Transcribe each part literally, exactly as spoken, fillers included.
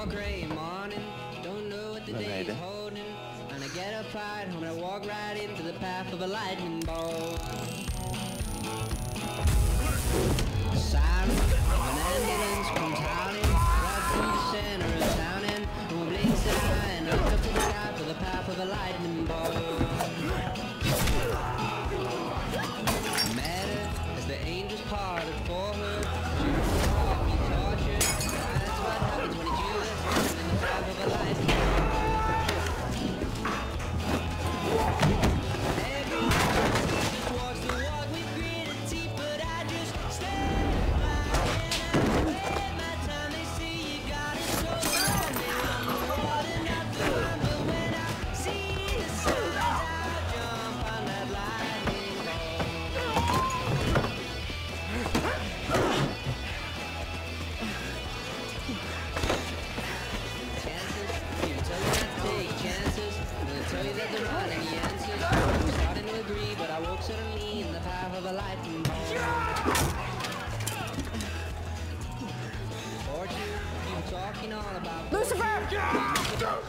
gray morning, don't know what the day is holding. And I get up right home and I walk right into the path of a lightning bolt. The siren of an ambulance comes howling right through the center of town, and who blinks an eye and looks up to the sky for the path of a lightning bolt. Matter as the angels parted for her, she will be tortured. That's what happens when you do this in the path of a lightning bolt. Suddenly in the path of a lightning bolt. Fortune, you talking all about Lucifer!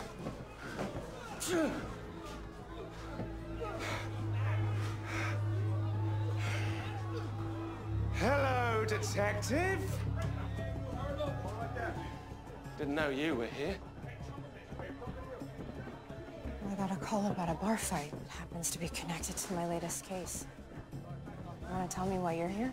Hello, detective. Didn't know you were here. I got a call about a bar fight that happens to be connected to my latest case. You want to tell me why you're here?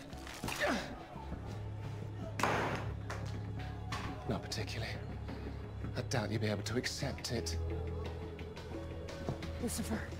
Not particularly. I doubt you'll be able to accept it. Lucifer.